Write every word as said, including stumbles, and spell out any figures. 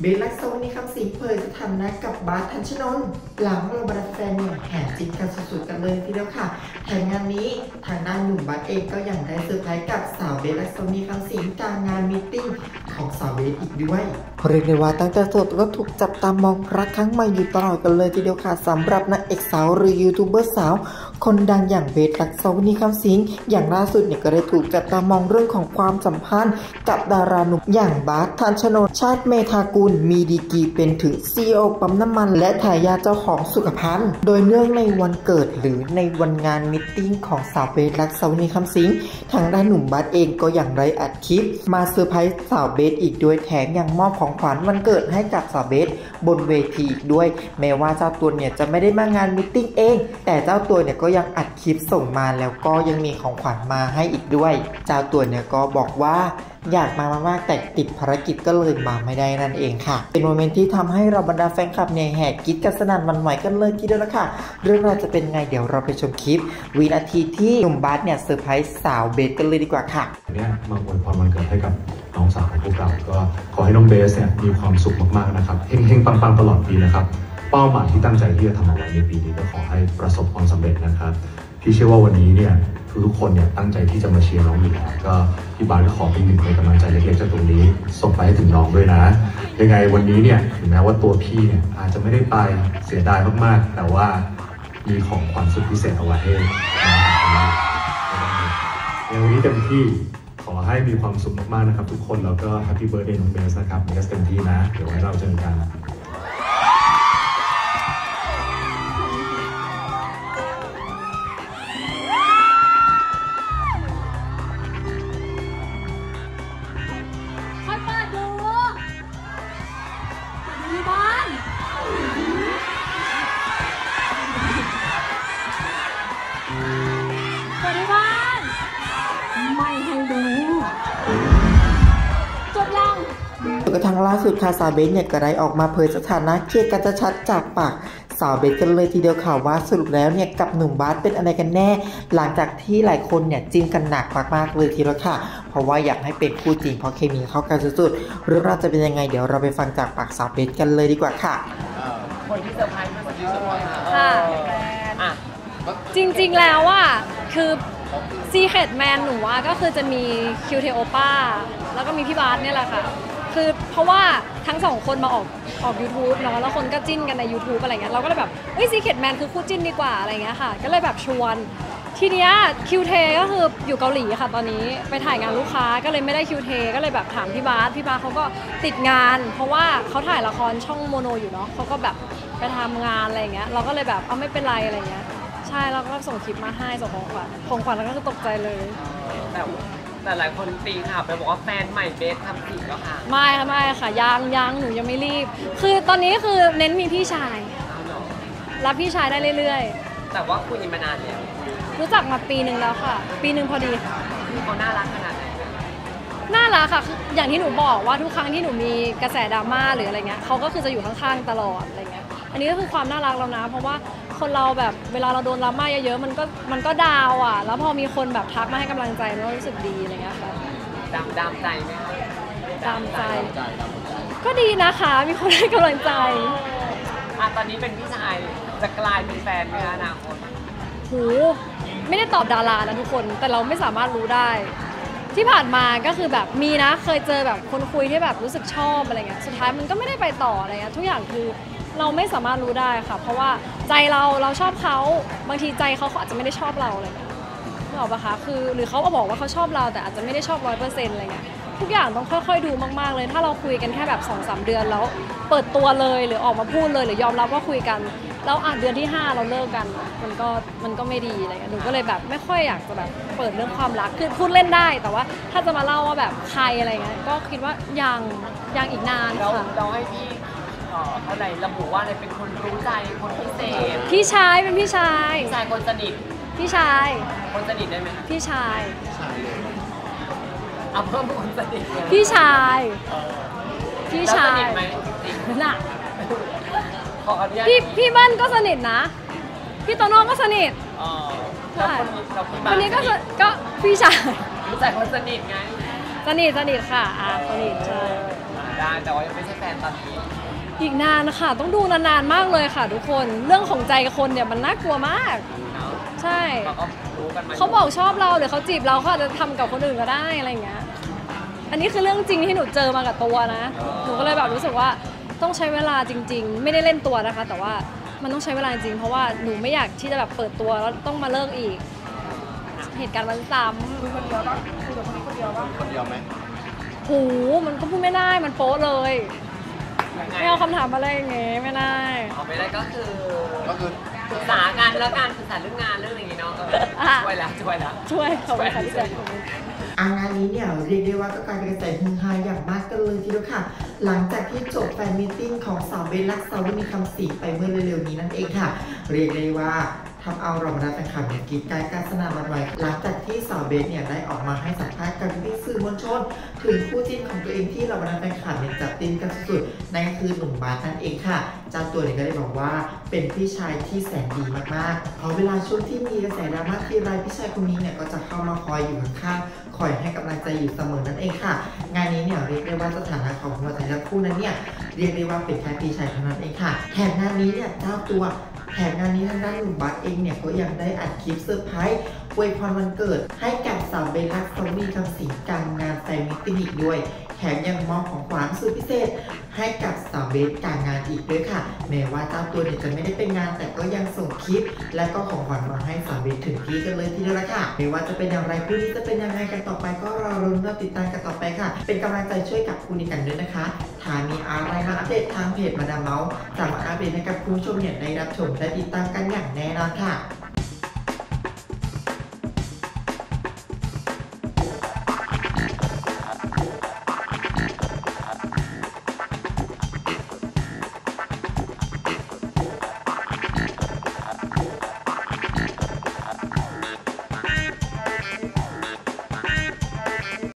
เบลลักษณ์นี่คำสิงเผยสถานะกับบาส ทันชนนท์หลังเราบรรดาแฟนเนี่ยแห่จิกกันสุดๆกันเลยทีเดียวค่ะแถมงานนี้ทางด้านหนุ่มบาสเองก็ยังได้เซอร์ไพรส์กับสาวเบลลักษณ์นี่คำสิงกลางงานมีตติ้งของสาวเบลอีกด้วยเรียกได้ว่าตั้งแต่สดก็ถูกจับตามองรักครั้งใหม่อยู่ตลอดกันเลยทีเดียวค่ะสำหรับนางเอกสาวหรือยูทูบเบอร์สาวคนดังอย่างเบลลักษณ์นี่คำสิงอย่างล่าสุดเนี่ยก็ได้ถูกจับตามองเรื่องของความสัมพันธ์กับดาราหนุ่มอย่างบาส ทันชนนท์ ชาติเมธากุลมีดีกรีเป็นถึง ซี อี โอ ปั๊มน้ำมันและทายาทเจ้าของสุขภัณฑ์โดยเนื่องในวันเกิดหรือในวันงานมิทติ้งของสาวเบลลักษณ์นี่คำสิงทางด้านหนุ่มบาสเองก็อย่างไรอัดคลิปมาเซอร์ไพรส์สาวเบสอีกด้วยแถมยังมอบของขวัญวันเกิดให้กับสาวเบสบนเวทีอีกด้วยแม้ว่าเจ้าตัวเนี่ยจะไม่ได้มางานมิทติ้งเองแต่เจ้าตัวเนี่ยก็ยังอัดคลิปส่งมาแล้วก็ยังมีของขวัญมาให้อีกด้วยเจ้าตัวเนี่ยก็บอกว่าอยากมามากๆแต่ติดภารกิจก็เลยมาไม่ได้นั่นเองค่ะเป็นโมเมนต์ที่ทำให้เราบรรดาแฟนคลับเนี่ยแห่กรี๊ดกันสนั่นหวั่นไหวกันเลยทีเดียวละค่ะเรื่องราวจะเป็นไงเดี๋ยวเราไปชมคลิปวินาทีที่หนุ่มบาสเนี่ยเซอร์ไพรส์สาวเบสกันเลยดีกว่าค่ะเนี่ยมาอวยพรวันเกิดให้กับน้องสาวของพวกเราก็ขอให้น้องเบสเนี่ยมีความสุขมากๆนะครับเฮงๆปังๆตลอดปีนะครับเป้าหมายที่ตั้งใจที่จะทำเอาไว้ในปีนี้ก็ขอให้ประสบความสำเร็จนะครับพี่เชื่อว่าวันนี้เนี่ยทุกๆคนเนี่ยตั้งใจที่จะมาเชียร์น้องอยู่แล้วก็พี่บาสก็ขอเป็นหนึ่งในกำลังใจเล็กๆจากตรงนี้ส่งไปให้ถึงน้องด้วยนะยังไงวันนี้เนี่ยถึงแม้ว่าตัวพี่เนี่ยอาจจะไม่ได้ไปเสียดายมากๆแต่ว่ามีของขวัญสุดพิเศษเอาไว้ให้น้องในวันนี้เต็มที่ขอให้มีความสุขมากๆนะครับทุกคนแล้วก็แฮปปี้เบิร์ธเดย์น้องเบสนะครับเบสเต็มที่นะเดี๋ยวไว้เราเจอกันกระทั่งล่าสุดค่ะสาวเบสเนี่ยก็ได้ออกมาเผยสถานะเคลียร์กันชัดจากปากสาวเบสกันเลยทีเดียวค่ะว่าสรุปแล้วเนี่ยกับหนุ่มบาสเป็นอะไรกันแน่หลังจากที่หลายคนเนี่ยจิ้นกันหนักมากๆเลยทีเดียวค่ะเพราะว่าอยากให้เป็นคู่จริงเพราะเคมีเข้ากันสุดๆเรื่องราวจะเป็นยังไงเดี๋ยวเราไปฟังจากปากสาวเบสกันเลยดีกว่าค่ะคนที่เซอร์ไพรส์คนที่เซอร์ไพรส์ค่ะจริงๆแล้วอ่ะคือซีเคร็ตแมนหนูว่าก็คือจะมีคิวเทโอป้าแล้วก็มีพี่บาสเนี่ยแหละค่ะคือเพราะว่าทั้งสองคนมาออกออก ยูทูบ เนาะแล้วคนก็จิ้นกันใน ยูทูบ อะไรเงี้ยเราก็เลยแบบเฮ้ยซีเคร็ตแมนคือคู่จิ้นดีกว่าอะไรเงี้ยค่ะก็เลยแบบชวนทีเนี้ยคิวเทก็คืออยู่เกาหลีค่ะตอนนี้ไปถ่ายงานลูกค้าก็เลยไม่ได้คิวเทก็เลยแบบถามพี่บาสพี่บาสเขาก็ติดงานเพราะว่าเขาถ่ายละครช่องโมโนอยู่เนาะเขาก็แบบไปทำงานอะไรเงี้ยเราก็เลยแบบเอาไม่เป็นไรอะไรเงี้ยใช่แล้วก็ส่งคลิปมาให้ส่งของขวัญของขวัญแล้วก็คือตกใจเลยแต่แต่หลายคนตีค่ะไปบอกว่าแฟนใหม่เบสทำผิดแล้วค่ะไม่ค่ะไม่ค่ะยังยังหนูยังไม่รีบคือตอนนี้คือเน้นมีพี่ชายรับพี่ชายได้เรื่อยๆแต่ว่าคุยมานานแล้วรู้จักมาปีหนึ่งแล้วค่ะปีหนึ่งพอดีค่ะเขาน่ารักขนาดไหนน่ารักค่ะอย่างที่หนูบอกว่าทุกครั้งที่หนูมีกระแสดราม่าหรืออะไรเงี้ยเขาก็คือจะอยู่ข้างๆตลอดอะไรเงี้ยอันนี้ก็คือความน่ารักแล้วนะเพราะว่าคนเราแบบเวลาเราโดนดราม่าเยอะๆมันก็มันก็ดาวอ่ะแล้วพอมีคนแบบทักมาให้กำลังใจมันก็รู้สึกดีอะไรเงี้ยค่ะดามดามใจไหมคะดามใจก็ดีนะคะมีคนให้กำลังใจอ่ะตอนนี้เป็นพี่ชายจะกลายเป็นแฟนไหมคะอนาคตโหไม่ได้ตอบดารานะทุกคนแต่เราไม่สามารถรู้ได้ที่ผ่านมาก็คือแบบมีนะเคยเจอแบบคนคุยที่แบบรู้สึกชอบอะไรเงี้ยสุดท้ายมันก็ไม่ได้ไปต่ออะไรเงี้ยทุกอย่างคือเราไม่สามารถรู้ได้ค่ะเพราะว่าใจเราเราชอบเขาบางทีใจเขาเขาอาจจะไม่ได้ชอบเราอะไรเงี้ยนึกออกปะคะคือหรือเขาบอกว่าเขาชอบเราแต่อาจจะไม่ได้ชอบร้อยเปอร์เซ็นต์อะไรเงี้ยทุกอย่างต้องค่อยๆดูมากๆเลยถ้าเราคุยกันแค่แบบ สองสาม เดือนแล้วเปิดตัวเลยหรือออกมาพูดเลยหรือยอมรับว่าคุยกันแล้วอ่ะเดือนที่ห้าเราเลิกกันมันก็มันก็ไม่ดีอะไรเงี้ยหนูก็เลยแบบไม่ค่อยอยากจะแบบเปิดเรื่องความรักคือพูดเล่นได้แต่ว่าถ้าจะมาเล่าว่าแบบใครอะไรเงี้ยก็คิดว่ายังยังอีกนานค่ะเราให้พี่อะไรระบุว่าอะไรเป็นคนรู้ใจคนพิเศษพี่ชายเป็นพี่ชายพี่ชายคนสนิทพี่ชายคนสนิทได้ไหมพี่ชายเอาเพิ่มคนสนิทพี่ชายพี่ชายน่ะพี่พี่เบิ้ลก็สนิทนะพี่โตโน่ก็สนิทใช่คนนี้ก็ก็พี่ชายพี่ชายคนสนิทไงสนิทสนิทค่ะอ่าสนิทใช่ได้แต่ว่ายังไม่ใช่แฟนตอนนี้อีกนานนะคะต้องดูนานๆมากเลยค่ะทุกคนเรื่องของใจคนเนี่ยมันน่ากลัวมากเนาะใช่เราก็รู้กันมาเขาบอกชอบเราหรือเขาจีบเราเขาอาจจะทำกับคนอื่นก็ได้อะไรอย่างเงี้ยอันนี้คือเรื่องจริงที่หนูเจอมากับตัวนะหนูก็เลยแบบรู้สึกว่าต้องใช้เวลาจริง ๆ ไม่ได้เล่นตัวนะคะ แต่ว่ามันต้องใช้เวลาจริงเพราะว่าหนูไม่อยากที่จะแบบเปิดตัวแล้วต้องมาเลิกอีก เหตุการณ์มันซ้ำคนเดียวป่ะคุยกับคนนี้คนเดียวป่ะคนเดียวไหมหูมันก็พูดไม่ได้มันโป๊ะเลยไม่เอาคำถามอะไรอย่างเงี้ยไม่ได้เอาไปได้ก็คือก็คือปรึกษากันแล้วการปรึกษาเรื่องงานเรื่องอะไรอย่างงี้เนาะช่วยแล้วช่วยแล้วช่วยเขาไปค่ะพี่แจ๊คอางานนี้เนี่ยเรียกได้ว่าก็กลายเป็นกระแสฮือฮาอย่างมากกันเลยทีเดียวค่ะ หลังจากที่จบแฟนมีตติ้งของสาวเบลลักษณ์มีคำศรีไปเมื่อเร็วๆนี้นั่นเองค่ะ เรียกได้ว่าทำเอาเราบรรดาแฟนคลับเนี่ยกรีดกรารการสนานวันไหวหลังจากที่สาวเบสเนี่ยได้ออกมาให้สัมภาษณ์กับพี่สื่อมวลชนถึงคู่จิ้นของตัวเองที่เราบรรดาแฟนคลับเนี่ยจับตินกันสุดๆนั่นก็คือหนุ่มบาสนั่นเองค่ะเจ้าตัวเนี่ยก็ได้บอกว่าเป็นพี่ชายที่แสนดีมากๆเพราะเวลาช่วงที่มีกระแสดราม่าทีไรพี่ชายคนนี้เนี่ยก็จะเข้ามาคอยอยู่ข้างๆคอยให้กำลังใจอยู่เสมอนั่นเองค่ะงานนี้เนี่ยเรียกได้ว่าสถานะของหัวใจทั้งคู่นั้นเนี่ยเรียกได้ว่าเป็นแค่พี่ชายเท่านั้นเองค่ะแถมงานนี้เนี่ยเจ้าตัวแถมงานนี้ทางด้านหนุ่มบัสเองเนี่ยก็ยังได้อัดคลิปเซอร์ไพรส์อวยพรวันเกิดให้กับสาวเบลลักษณ์มีคำสิงกลางงานแฟนมิตติ้งอีกด้วยแถมยังมอบของขวัญสุดพิเศษให้กับสาวเบสกลางงานอีกด้วยค่ะแม้ว่าเจ้าตัวเนี่ยจะไม่ได้เป็นงานแต่ก็ยังส่งคลิปและก็ของขวัญมาให้สาวเบสถึงที่กันเลยทีเดียวละค่ะไม่ว่าจะเป็นอย่างไรคู่นี้จะเป็นยังไงกันต่อไปก็รอรุ้นรอติดตามกันต่อไปค่ะเป็นกำลังใจช่วยกับคู่นี้กันด้วยนะคะถ้ามีอะไรมาอัปเดตทางเพจมาดามเมาส์จะมาอัปเดตให้กับคุณผู้ชมเนี่ยได้รับชมและติดตามกันอย่างแน่นอนค่ะ